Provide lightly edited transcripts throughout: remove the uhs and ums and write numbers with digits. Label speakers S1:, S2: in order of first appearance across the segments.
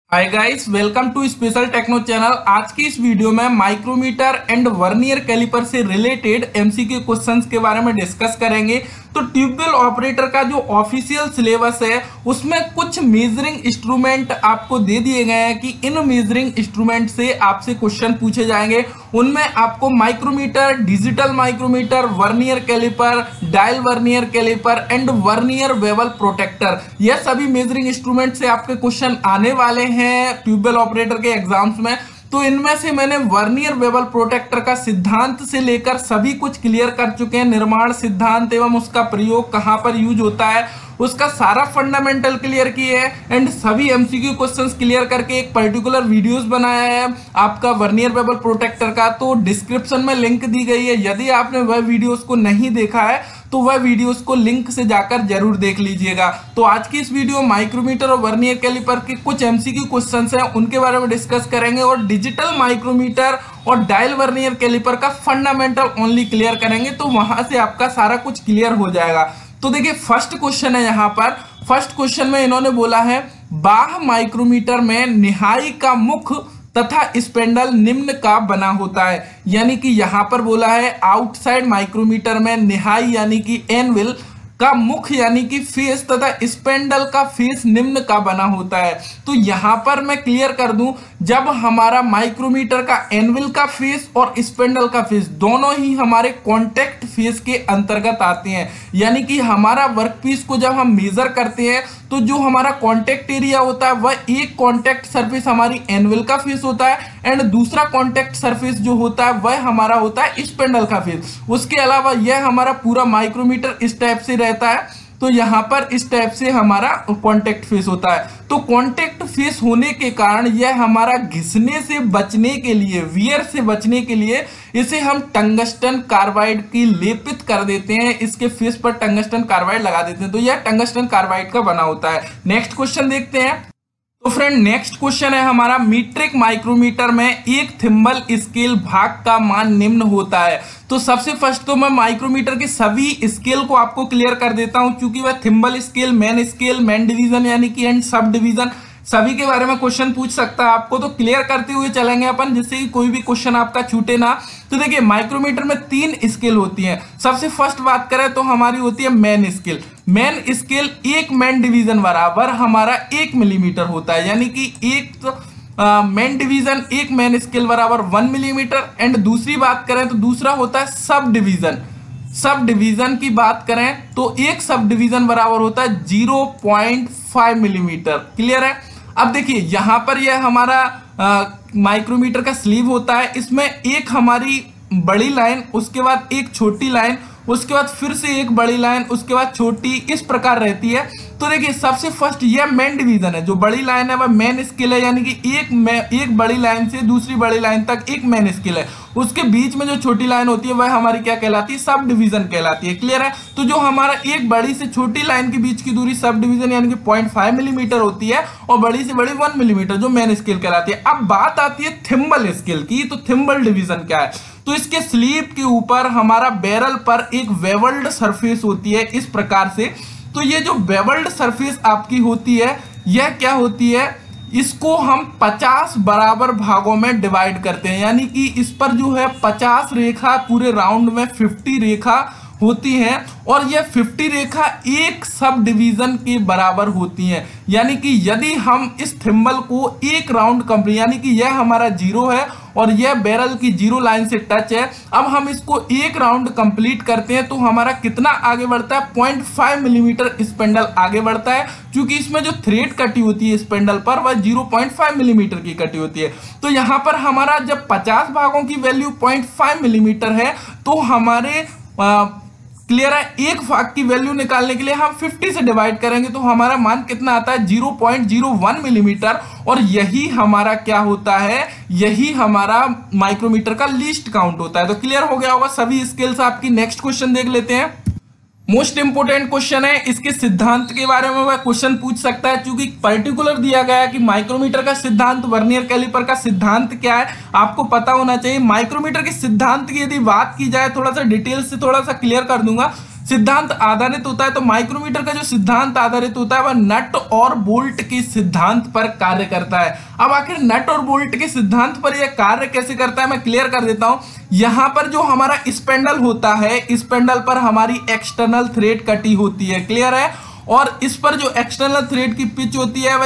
S1: Hi guys, welcome to special techno channel. आज की इस वीडियो में माइक्रोमीटर एंड वर्नियर कैलिपर से रिलेटेड एमसीक्यू क्वेश्चंस के बारे में डिस्कस करेंगे। तो ट्यूबवेल ऑपरेटर का जो ऑफिशियल सिलेबस है उसमें कुछ मेजरिंग इंस्ट्रूमेंट आपको दे दिए गए हैं कि इन मेजरिंग इंस्ट्रूमेंट से आपसे क्वेश्चन पूछे जाएंगे। उनमें आपको micrometer, digital micrometer, vernier caliper, dial vernier caliper and vernier bevel protractor, यह सभी मेजरिंग इंस्ट्रूमेंट से आपके क्वेश्चन आने वाले हैं ट्यूबवेल ऑपरेटर के एग्जाम्स में। तो इनमें से मैंने वर्नियर बेवल प्रोटेक्टर का सिद्धांत से लेकर सभी कुछ क्लियर कर चुके हैं। निर्माण सिद्धांत एवं उसका प्रयोग कहां पर यूज होता है उसका सारा फंडामेंटल क्लियर किए हैं एंड सभी एमसीक्यू क्वेश्चंस क्लियर करके एक पर्टिकुलर वीडियोस बनाया है आपका वर्नियर बेवल प्रोटेक्टर का। तो डिस्क्रिप्शन में लिंक दी गई है, यदि आपने वह वीडियोस को नहीं देखा है तो वह वीडियोस को लिंक से जाकर जरूर देख लीजिएगा। तो आज की इस वीडियो माइक्रोमीटर और वर्नियर कैलिपर के कुछ एमसीक्यू क्वेश्चंस हैं उनके बारे में डिस्कस करेंगे और डिजिटल माइक्रोमीटर और डायल वर्नियर कैलिपर का फंडामेंटल ओनली क्लियर करेंगे। तो वहां से आपका सारा कुछ क्लियर हो जाएगा। तो देखिए फर्स्ट क्वेश्चन है, यहाँ पर फर्स्ट क्वेश्चन में इन्होंने बोला है बाह्य माइक्रोमीटर में निहाई का मुख तथा स्पेंडल निम्न का बना होता है। यानी कि यहां पर बोला है आउटसाइड माइक्रोमीटर में निहाई यानी कि एनविल का मुख यानी कि फेस तथा स्पेंडल का फेस निम्न का बना होता है। तो यहां पर मैं क्लियर कर दूं, जब हमारा माइक्रोमीटर का एनविल का फेस और स्पेंडल का फेस दोनों ही हमारे कॉन्टेक्ट फेस के अंतर्गत आते हैं। यानी कि हमारा वर्कपीस को जब हम मेजर करते हैं तो जो हमारा कॉन्टेक्ट एरिया होता है वह एक कॉन्टेक्ट सरफेस हमारी एनविल का फेस होता है एंड दूसरा कॉन्टेक्ट सरफेस जो होता है वह हमारा होता है स्पेंडल का फेस। उसके अलावा यह हमारा पूरा माइक्रोमीटर इस टाइप से रहता है। तो यहां पर इस टाइप से हमारा कॉन्टेक्ट फेस होता है। तो कॉन्टेक्ट फेस होने के कारण यह हमारा घिसने से बचने के लिए, वियर से बचने के लिए इसे हम टंगस्टन कार्बाइड की लेपित कर देते हैं, इसके फेस पर टंगस्टन कार्बाइड लगा देते हैं। तो यह टंगस्टन कार्बाइड का बना होता है। नेक्स्ट क्वेश्चन देखते हैं। तो फ्रेंड नेक्स्ट क्वेश्चन है हमारा मीट्रिक माइक्रोमीटर में एक थिम्बल स्केल भाग का मान निम्न होता है। तो सबसे फर्स्ट तो मैं माइक्रोमीटर के सभी स्केल को आपको क्लियर कर देता हूं, क्योंकि वह थिम्बल स्केल, मैन डिवीजन यानी कि एंड सब डिवीजन सभी के बारे में क्वेश्चन पूछ सकता है आपको। तो क्लियर करते हुए चलेंगे अपन, जिससे कि कोई भी क्वेश्चन आपका छूटे ना। तो देखिए माइक्रोमीटर में 3 स्केल होती हैं। सबसे फर्स्ट बात करें तो हमारी होती है मैन स्केल। मैन स्केल एक मैन डिवीजन बराबर हमारा 1 मिलीमीटर होता है। यानी कि एक मैन डिवीजन एक मैन स्केल बराबर 1 मिलीमीटर। एंड दूसरी बात करें तो दूसरा होता है सब डिवीजन। सब डिवीजन की बात करें तो एक सब डिवीजन बराबर होता है 0.5 मिलीमीटर। क्लियर है। अब देखिए यहां पर यह हमारा माइक्रोमीटर का स्लीव होता है। इसमें एक हमारी बड़ी लाइन, उसके बाद एक छोटी लाइन, उसके बाद फिर से एक बड़ी लाइन, उसके बाद छोटी, इस प्रकार रहती है। तो देखिए सबसे फर्स्ट यह मेन डिवीजन है। जो बड़ी लाइन है वह मेन स्केल है, यानी कि एक बड़ी लाइन से दूसरी बड़ी लाइन तक एक मेन स्केल है। उसके बीच में जो छोटी लाइन होती है वह हमारी क्या कहलाती है, सब डिवीजन कहलाती है। क्लियर है। तो जो हमारा एक बड़ी से छोटी लाइन के बीच की दूरी सब डिवीजन यानी कि 0.5 मिलीमीटर होती है और बड़ी से बड़ी 1 मिलीमीटर जो मेन स्केल कहलाती है। अब बात आती है थिम्बल स्केल की। तो थिम्बल डिवीजन क्या है, तो इसके स्लीव के ऊपर हमारा बैरल पर एक वेवल्ड सरफेस होती है इस प्रकार से। तो ये जो वेवल्ड सरफेस आपकी होती है यह क्या होती है, इसको हम 50 बराबर भागों में डिवाइड करते हैं। यानी कि इस पर जो है 50 रेखा, पूरे राउंड में 50 रेखा होती हैं और यह 50 रेखा एक सब डिवीजन के बराबर होती हैं। यानी कि यदि हम इस थिम्बल को एक राउंड कंप्लीट, यानी कि यह हमारा 0 है और यह बैरल की 0 लाइन से टच है, अब हम इसको एक राउंड कंप्लीट करते हैं तो हमारा कितना आगे बढ़ता है, 0.5 मिलीमीटर स्पेंडल आगे बढ़ता है। क्योंकि इसमें जो थ्रेड कटी होती है स्पेंडल पर वह 0.5 मिलीमीटर की कटी होती है। तो यहां पर हमारा जब 50 भागों की वैल्यू 0.5 मिलीमीटर है तो हमारे क्लियर है, एक भाग की वैल्यू निकालने के लिए हम 50 से डिवाइड करेंगे तो हमारा मान कितना आता है, 0.01 मिलीमीटर। और यही हमारा क्या होता है, यही हमारा माइक्रोमीटर का लीस्ट काउंट होता है। तो क्लियर हो गया होगा सभी स्केल्स आपकी। नेक्स्ट क्वेश्चन देख लेते हैं। मोस्ट इंपोर्टेंट क्वेश्चन है, इसके सिद्धांत के बारे में वह क्वेश्चन पूछ सकता है। क्योंकि पर्टिकुलर दिया गया है कि माइक्रोमीटर का सिद्धांत, वर्नियर कैलिपर का सिद्धांत क्या है, आपको पता होना चाहिए। माइक्रोमीटर के सिद्धांत की यदि बात की जाए, थोड़ा सा डिटेल से थोड़ा सा क्लियर कर दूंगा। सिद्धांत आधारित होता है। तो माइक्रोमीटर का जो सिद्धांत आधारित होता है वह नट और बोल्ट के सिद्धांत पर कार्य करता है। अब आखिर नट और बोल्ट के सिद्धांत पर यह कार्य कैसे करता है मैं क्लियर कर देता हूं। यहां पर जो हमारा स्पेंडल होता है, स्पेंडल पर हमारी एक्सटर्नल थ्रेड कटी होती है, क्लियर है, और इस पर जो एक्सटर्नल थ्रेड की पिच होती है वह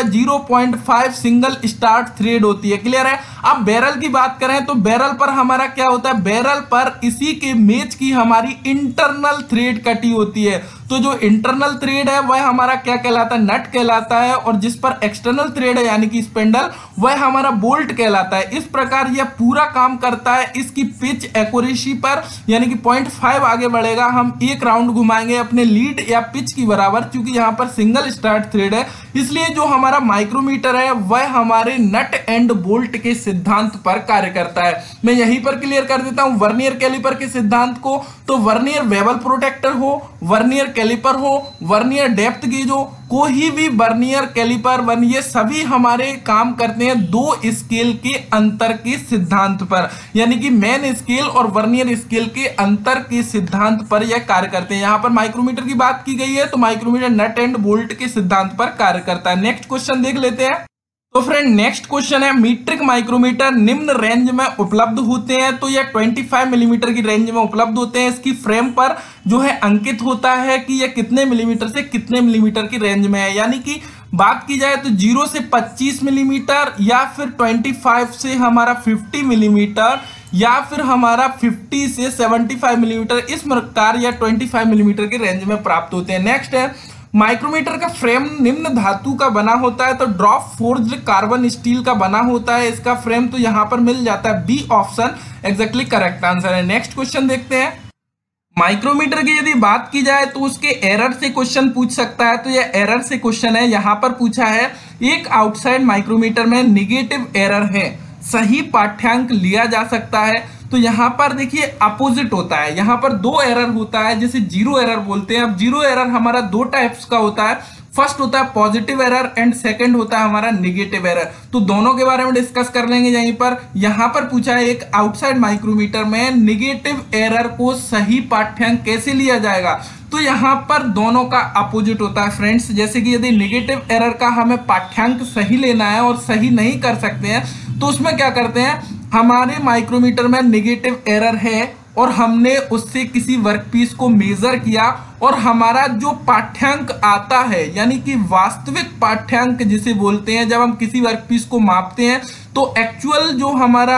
S1: 0.5 सिंगल स्टार्ट थ्रेड होती है, क्लियर है। अब बैरल की बात करें तो बैरल पर हमारा क्या होता है, बैरल पर इसी के मेच की हमारी इंटरनल थ्रेड कटी होती है। तो जो इंटरनल थ्रेड है वह हमारा क्या कहलाता है, नट कहलाता है, और जिस पर एक्सटर्नल थ्रेड है यानी कि स्पेंडल वह हमारा बोल्ट कहलाता है। इस प्रकार यह पूरा काम करता है। इसकी पिच एक्यूरेसी पर यानी कि 0.5 आगे बढ़ेगा, हम एक राउंड घुमाएंगे अपने लीड या पिच की बराबर, क्योंकि यहाँ पर सिंगल स्टार्ट थ्रेड है। इसलिए जो हमारा माइक्रोमीटर है वह हमारे नट एंड बोल्ट के सिद्धांत पर कार्य करता है। मैं यहीं पर क्लियर कर देता हूं वर्नियर कैलिपर के सिद्धांत को। तो वर्नियर बेवल प्रोटेक्टर हो, वर्नियर कैलिपर हो, वर्नियर डेप्थ गेज हो, कोई भी वर्नियर कैलिपर ये सभी हमारे काम करते हैं दो स्केल के अंतर के सिद्धांत पर, यानी कि मेन स्केल और वर्नियर स्केल के अंतर के सिद्धांत पर यह कार्य करते हैं। यहां पर माइक्रोमीटर की बात की गई है तो माइक्रोमीटर नट एंड बोल्ट के सिद्धांत पर कार्य करता है। नेक्स्ट क्वेश्चन देख लेते हैं। तो फ्रेंड नेक्स्ट क्वेश्चन है, मीट्रिक माइक्रोमीटर निम्न रेंज में उपलब्ध होते हैं। तो यह 25 मिलीमीटर की रेंज में उपलब्ध होते हैं। इसकी फ्रेम पर जो है अंकित होता है कि यह कितने मिलीमीटर से कितने मिलीमीटर की रेंज में है, यानी कि बात की जाए तो 0 से 25 मिलीमीटर, या फिर 25 से हमारा 50 मिलीमीटर, या फिर हमारा 50 से 75 मिलीमीटर, इस प्रकार या 25 मिलीमीटर की रेंज में प्राप्त होते हैं। नेक्स्ट है, माइक्रोमीटर का फ्रेम निम्न धातु का बना होता है। तो ड्रॉप फोर्ज्ड कार्बन स्टील का बना होता है इसका फ्रेम। तो यहां पर मिल जाता है B option exactly correct answer है। नेक्स्ट क्वेश्चन देखते हैं। माइक्रोमीटर की यदि बात की जाए तो उसके एरर से क्वेश्चन पूछ सकता है। तो यह एरर से क्वेश्चन है। यहां पर पूछा है एक आउटसाइड माइक्रोमीटर में निगेटिव एरर है, सही पाठ्यांक लिया जा सकता है। तो यहां पर देखिए अपोजिट होता है, यहां पर दो एरर होता है जिसे जीरो एरर बोलते हैं। अब जीरो एरर हमारा दो टाइप्स का होता है, फर्स्ट होता है पॉजिटिव एरर एंड सेकंड होता है हमारा नेगेटिव एरर। तो दोनों के बारे में डिस्कस कर लेंगे यहीं पर। यहां पर पूछा है एक आउटसाइड माइक्रोमीटर में निगेटिव एरर को सही पाठ्यांक कैसे लिया जाएगा। तो यहां पर दोनों का अपोजिट होता है फ्रेंड्स। जैसे कि यदि नेगेटिव एरर का हमें पाठ्यांक सही लेना है और सही नहीं कर सकते हैं तो उसमें क्या करते हैं, हमारे माइक्रोमीटर में नेगेटिव एरर है और हमने उससे किसी वर्कपीस को मेजर किया और हमारा जो पाठ्यांक आता है यानी कि वास्तविक पाठ्यांक जिसे बोलते हैं, जब हम किसी वर्कपीस को मापते हैं तो एक्चुअल जो हमारा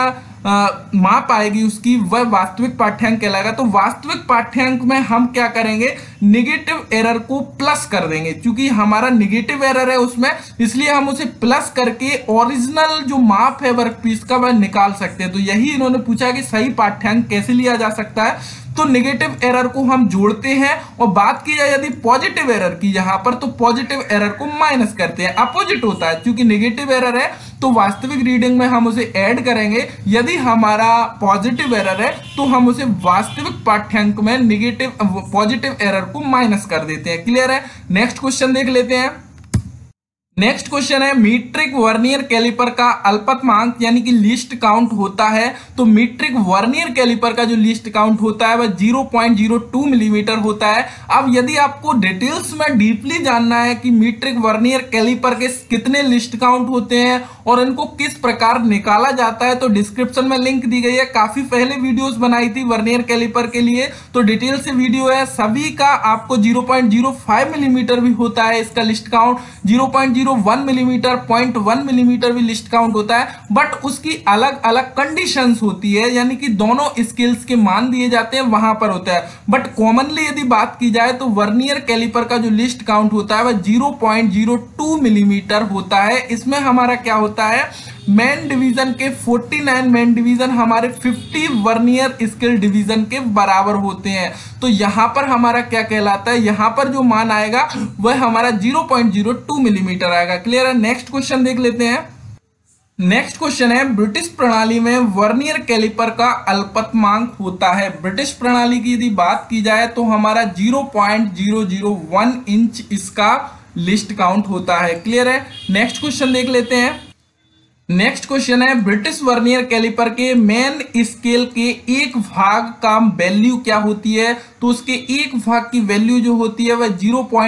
S1: माप आएगी उसकी वह वास्तविक पाठ्यांक कहलाएगा। तो वास्तविक पाठ्यांक में हम क्या करेंगे, निगेटिव एरर को प्लस कर देंगे। क्योंकि हमारा निगेटिव एरर है उसमें, इसलिए हम उसे प्लस करके ओरिजिनल जो माप है वर्कपीस का वह निकाल सकते हैं। तो यही इन्होंने पूछा कि सही पाठ्यांक कैसे लिया जा सकता है। तो नेगेटिव एरर को हम जोड़ते हैं और बात की जाए यदि पॉजिटिव एरर की यहां पर, तो पॉजिटिव एरर को माइनस करते हैं। अपोजिट होता है, क्योंकि नेगेटिव एरर है तो वास्तविक रीडिंग में हम उसे ऐड करेंगे। यदि हमारा पॉजिटिव एरर है तो हम उसे वास्तविक पाठ्यांक में नेगेटिव पॉजिटिव एरर को माइनस कर देते हैं। क्लियर है। नेक्स्ट क्वेश्चन देख लेते हैं। नेक्स्ट क्वेश्चन है, मीट्रिक वर्नियर कैलिपर का अल्पतमांक यानी कि लीस्ट काउंट होता है। तो मीट्रिक वर्नियर कैलिपर का जो लीस्ट काउंट होता है वह 0.02 मिलीमीटर होता है। अब यदि आपको डिटेल्स में डीपली जानना है कि मीट्रिक वर्नियर कैलिपर के कितने लिस्ट काउंट होते हैं और इनको किस प्रकार निकाला जाता है, तो डिस्क्रिप्शन में लिंक दी गई है। काफी पहले वीडियोस बनाई थी वर्नियर कैलिपर के लिए, तो डिटेल से वीडियो है। सभी का आपको 0.05 मिलीमीटर भी होता है इसका लिस्ट काउंट, 0.01 मिलीमीटर, 0.1 मिलीमीटर भी लिस्ट काउंट होता है। बट उसकी अलग अलग कंडीशंस होती है, यानी कि दोनों स्केल्स के मान दिए जाते हैं वहां पर होता है। बट कॉमनली यदि बात की जाए तो वर्नियर कैलिपर का जो लिस्ट काउंट होता है वह 0.02 मिलीमीटर होता है। इसमें हमारा क्या होता है, मेन डिवीजन के 49 मेन डिवीजन हमारे 50 वर्नियर स्केल डिवीजन के बराबर होते हैं। तो यहां पर हमारा क्या कहलाता है, यहां पर जो मान आएगा वह हमारा 0.02 मिलीमीटर आएगा। क्लियर है। नेक्स्ट क्वेश्चन देख लेते हैं। नेक्स्ट क्वेश्चन है, ब्रिटिश प्रणाली में वर्नियर कैलिपर का अल्पतमांक होता है। ब्रिटिश प्रणाली की यदि बात की जाए तो हमारा 0.001 इंच इसका लिस्ट काउंट होता है। क्लियर है। नेक्स्ट क्वेश्चन देख लेते हैं। नेक्स्ट क्वेश्चन है ब्रिटिश वर्नियर कैलिपर के मेन स्केल के एक भाग का वैल्यू क्या होती है। तो उसके एक भाग की वैल्यू जो होती है वह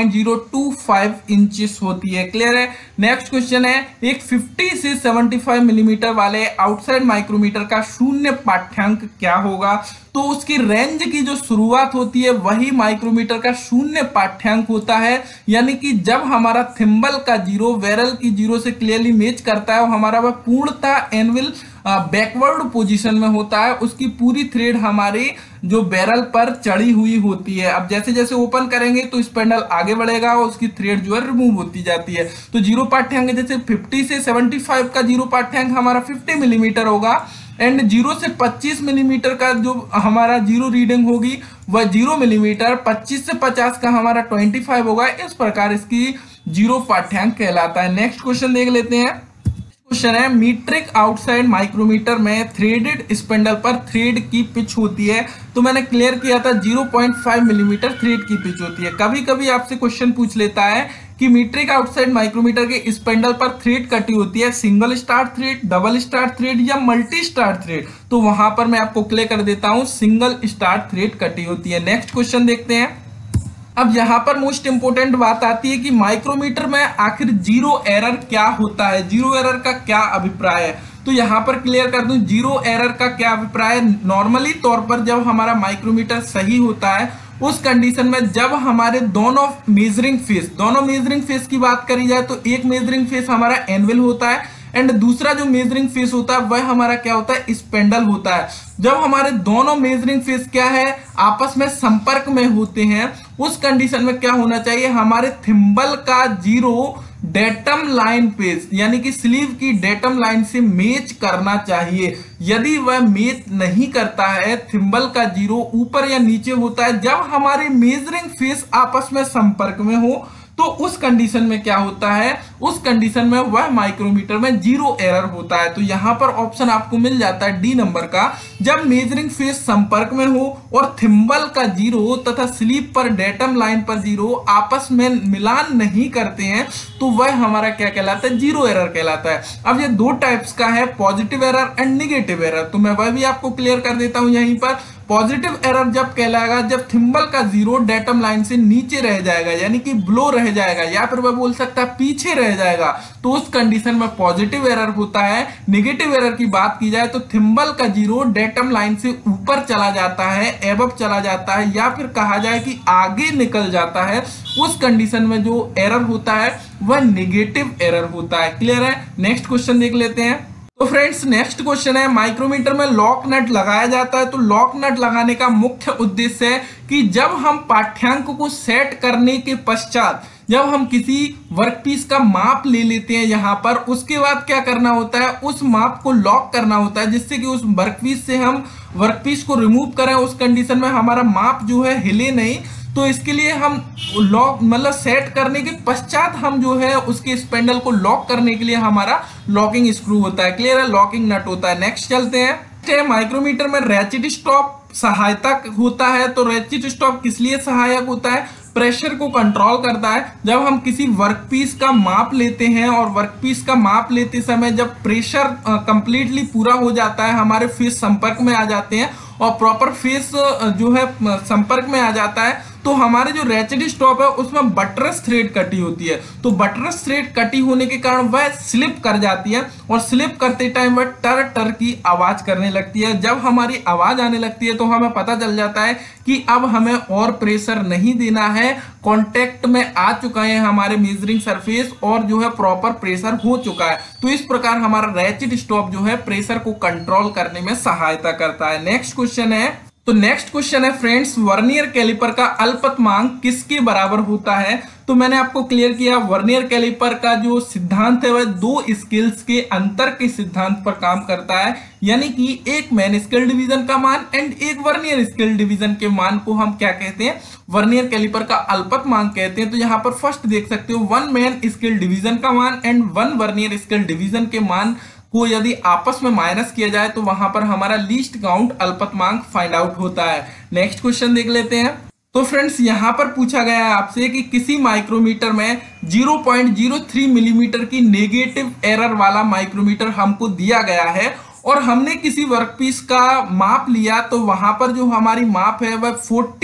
S1: 0.025 इंचेस होती है। क्लियर है। नेक्स्ट क्वेश्चन है एक 50 से 75 मिलीमीटर वाले आउटसाइड माइक्रोमीटर का शून्य पाठ्यांक क्या होगा। तो उसकी रेंज की जो शुरुआत होती है वही माइक्रोमीटर का शून्य पाठ्यांक होता है। यानी कि जब हमारा थिम्बल का जीरो बैरल की जीरो से क्लियरली मैच करता है और हमारा वह पूर्णतः एनविल बैकवर्ड पोजीशन में होता है, उसकी पूरी थ्रेड हमारे जो बैरल पर चढ़ी हुई होती है। अब जैसे जैसे ओपन करेंगे तो स्पेंडल आगे बढ़ेगा और उसकी थ्रेड जो है रिमूव होती जाती है। तो जीरो पाठ्यांक जैसे 50 से 75 का जीरो पाठ्यांक हमारा 50 मिलीमीटर होगा एंड 0 से 25 मिलीमीटर का जो हमारा जीरो रीडिंग होगी वह 0 मिलीमीटर, 25 से 50 का हमारा 25 होगा। इस प्रकार इसकी जीरो पाठ्यांक कहलाता है। नेक्स्ट क्वेश्चन देख लेते हैं। क्वेश्चन है मीट्रिक आउटसाइड माइक्रोमीटर में थ्रेडेड स्पेंडल पर थ्रेड की पिच होती है। तो मैंने क्लियर किया था 0.5 मिलीमीटर थ्रेड की पिच होती है। कभी कभी आपसे क्वेश्चन पूछ लेता है कि मीट्रिक आउटसाइड माइक्रोमीटर के स्पेंडल पर थ्रेड कटी होती है single start thread, double start thread या मल्टी स्टार थ्रेड। तो वहां पर मैं आपको क्लियर कर देता हूं सिंगल स्टार थ्रेड कटी होती है। नेक्स्ट क्वेश्चन देखते हैं। अब यहां पर मोस्ट इंपोर्टेंट बात आती है कि माइक्रोमीटर में आखिर जीरो एरर क्या होता है, जीरो एरर का क्या अभिप्राय है। तो यहां पर क्लियर कर दूं जीरो एरर का क्या अभिप्राय है। नॉर्मली तौर पर जब हमारा माइक्रोमीटर सही होता है उस कंडीशन में जब हमारे दोनों मेजरिंग फेस की बात करी जाए तो एक मेजरिंग फेस हमारा एनविल होता है एंड दूसरा जो मेजरिंग फेस होता है वह हमारा क्या होता है, स्पेंडल होता है। जब हमारे दोनों मेजरिंग फेस क्या है, आपस में संपर्क में होते हैं, उस कंडीशन में क्या होना चाहिए, हमारे थिम्बल का जीरो डेटम लाइन पे यानी कि स्लीव की डेटम लाइन से मैच करना चाहिए। यदि वह मैच नहीं करता है, थिम्बल का जीरो ऊपर या नीचे होता है, जब हमारे मेजरिंग फेस आपस में संपर्क में हो तो उस कंडीशन में क्या होता है, उस कंडीशन में वह माइक्रोमीटर में जीरो एरर होता है। तो यहां पर ऑप्शन आपको मिल जाता है डी नंबर का, जब मेजरिंग फेस संपर्क में हो और थिम्बल का जीरो तथा स्लीप पर डेटम लाइन पर जीरो आपस में मिलान नहीं करते हैं तो वह हमारा क्या कहलाता है, जीरो एरर कहलाता है। अब ये दो टाइप्स का है, positive error and negative error. तो मैं वह भी आपको क्लियर कर देता हूं यहीं पर। पॉजिटिव एरर जब कहलाएगा जब थिम्बल का जीरो डेटम लाइन से नीचे रह जाएगा यानी कि ब्लो रह जाएगा या फिर वह बोल सकता है पीछे रह जाएगा, तो उस कंडीशन में पॉजिटिव एरर होता है। नेगेटिव एरर की बात की जाए तो थिम्बल का जीरो डेटम लाइन से ऊपर चला जाता है, एबव चला जाता है या फिर कहा जाए कि आगे निकल जाता है, उस कंडीशन में जो एरर होता है वह नेगेटिव एरर होता है। क्लियर है। नेक्स्ट क्वेश्चन देख लेते हैं। तो फ्रेंड्स नेक्स्ट क्वेश्चन है, माइक्रोमीटर में लॉक नट लगाया जाता है। तो लॉक नट लगाने का मुख्य उद्देश्य है कि जब हम पाठ्यांक को सेट करने के पश्चात जब हम किसी वर्कपीस का माप ले लेते हैं यहां पर, उसके बाद क्या करना होता है, उस माप को लॉक करना होता है जिससे कि उस वर्कपीस से हम वर्कपीस को रिमूव करें, उस कंडीशन में हमारा माप जो है हिले नहीं। तो इसके लिए हम लॉक मतलब सेट करने के पश्चात हम जो है उसके स्पेंडल को लॉक करने के लिए हमारा लॉकिंग स्क्रू होता है। क्लियर है, लॉकिंग नट होता है। नेक्स्ट चलते हैं। माइक्रोमीटर में रैचिट स्टॉप सहायता होता है। तो रैचिट स्टॉप किस लिए सहायक होता है, प्रेशर को कंट्रोल करता है। जब हम किसी वर्कपीस का माप लेते हैं और वर्कपीस का माप लेते समय जब प्रेशर कंप्लीटली पूरा हो जाता है, हमारे फेस संपर्क में आ जाते हैं और प्रॉपर फेस जो है संपर्क में आ जाता है, तो हमारे जो रैचेट स्टॉप है उसमें बटरस थ्रेड कटी होती है। तो बटरस थ्रेड कटी होने के कारण वह स्लिप कर जाती है और स्लिप करते टाइम वह टर टर की आवाज करने लगती है। जब हमारी आवाज आने लगती है तो हमें पता चल जाता है कि अब हमें और प्रेशर नहीं देना है, कांटेक्ट में आ चुका है हमारे मेजरिंग सरफेस और जो है प्रॉपर प्रेशर हो चुका है। तो इस प्रकार हमारा रैचेट स्टॉप जो है प्रेशर को कंट्रोल करने में सहायता करता है। नेक्स्ट क्वेश्चन है। तो नेक्स्ट क्वेश्चन है फ्रेंड्स, वर्नियर कैलिपर का अल्पतमांक किसके बराबर होता है। तो मैंने आपको क्लियर किया, वर्नियर कैलिपर का जो सिद्धांत है वह दो स्केल्स के अंतर के सिद्धांत पर काम करता है, यानी कि एक मैन स्केल डिवीजन का मान एंड एक वर्नियर स्केल डिवीजन के मान को हम क्या कहते हैं, वर्नियर कैलिपर का अल्पतमांक कहते हैं। तो यहाँ पर फर्स्ट देख सकते हो, वन मैन स्केल डिवीजन का मान and one vernier scale division के मान को यदि आपस में माइनस किया जाए तो वहां पर हमारा लीस्ट काउंट अल्पतमांक फाइंड आउट होता है। नेक्स्ट क्वेश्चन देख लेते हैं। तो फ्रेंड्स यहाँ पर पूछा गया है आपसे कि किसी माइक्रोमीटर में 0.03 मिलीमीटर की नेगेटिव एरर वाला माइक्रोमीटर हमको दिया गया है और हमने किसी वर्कपीस का माप लिया, तो वहां पर जो हमारी माप है वह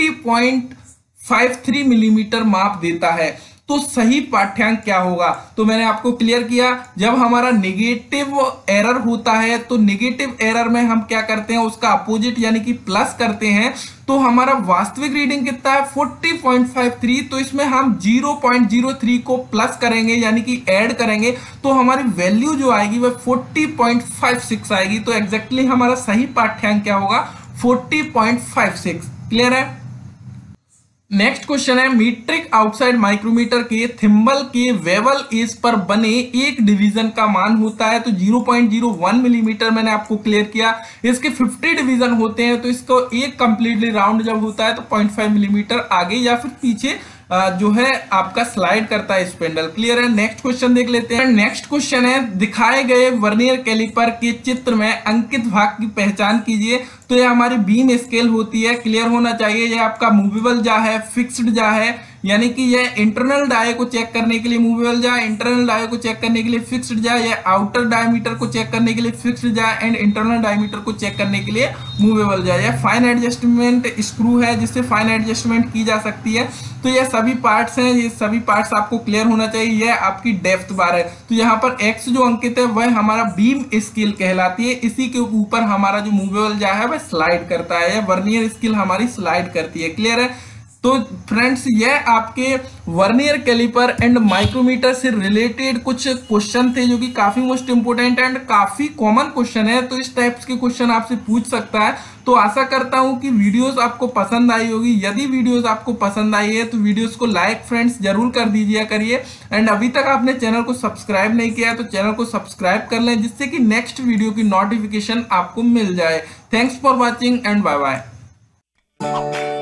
S1: 40.53 मिलीमीटर माप देता है। तो सही पाठ्यांक क्या होगा? तो मैंने आपको क्लियर किया, जब हमारा नेगेटिव एरर होता है तो नेगेटिव एरर में हम क्या करते हैं, उसका अपोजिट यानी कि प्लस करते हैं। तो हमारा वास्तविक रीडिंग कितना है 40.53, तो इसमें हम 0.03 को प्लस करेंगे यानी कि ऐड करेंगे, तो हमारी वैल्यू जो आएगी वह 40.56 आएगी। तो एग्जैक्टली हमारा सही पाठ्यांक क्या होगा 40.56। क्लियर है। नेक्स्ट क्वेश्चन है, मीट्रिक आउटसाइड माइक्रोमीटर के थिम्बल के वेवल एज पर बने एक डिवीजन का मान होता है। तो 0.01 मिलीमीटर मैंने आपको क्लियर किया। इसके 50 डिवीजन होते हैं, तो इसको एक कंप्लीटली राउंड जब होता है तो 0.5 मिलीमीटर आगे या फिर पीछे जो है आपका स्लाइड करता है स्पेंडल। क्लियर है। नेक्स्ट क्वेश्चन देख लेते हैं। नेक्स्ट क्वेश्चन है, दिखाए गए वर्नियर कैलिपर के चित्र में अंकित भाग की पहचान कीजिए। तो ये हमारी बीम स्केल होती है, क्लियर होना चाहिए। ये आपका मूवेबल जा है, फिक्स्ड जा है, यानी कि ये इंटरनल डाय को चेक करने के लिए मूवेबल जा, इंटरनल डाय को चेक करने के लिए फिक्स्ड जा, या आउटर डायमीटर को चेक करने के लिए fixed jaw and internal diameter को चेक करने के लिए मूवेबल जा। या फाइन एडजस्टमेंट स्क्रू है जिससे फाइन एडजस्टमेंट की जा सकती है। तो ये सभी पार्ट्स हैं, ये सभी पार्ट्स आपको क्लियर होना चाहिए। यह आपकी डेप्थ बार है। तो यहाँ पर एक्स जो अंकित है वह हमारा बीम स्केल कहलाती है। इसी के ऊपर हमारा जो मूवेबल जा है वह स्लाइड करता है, या वर्नियर स्केल हमारी स्लाइड करती है। क्लियर है। तो फ्रेंड्स यह आपके वर्नियर कैलिपर एंड माइक्रोमीटर से रिलेटेड कुछ क्वेश्चन थे जो कि काफी मोस्ट इंपोर्टेंट एंड काफी कॉमन क्वेश्चन है। तो इस टाइप्स के क्वेश्चन आपसे पूछ सकता है। तो आशा करता हूं कि वीडियोस आपको पसंद आई होगी। यदि वीडियोस आपको पसंद आई है तो वीडियोस को लाइक फ्रेंड्स जरूर कर दीजिए करिए। एंड अभी तक आपने चैनल को सब्सक्राइब नहीं किया है तो चैनल को सब्सक्राइब कर लें, जिससे कि नेक्स्ट वीडियो की नोटिफिकेशन आपको मिल जाए। Thanks for watching and bye bye.